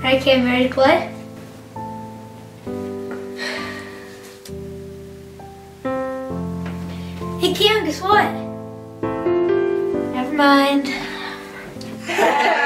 Alright, Cam, ready to play? Hey Cam, guess what? Never mind.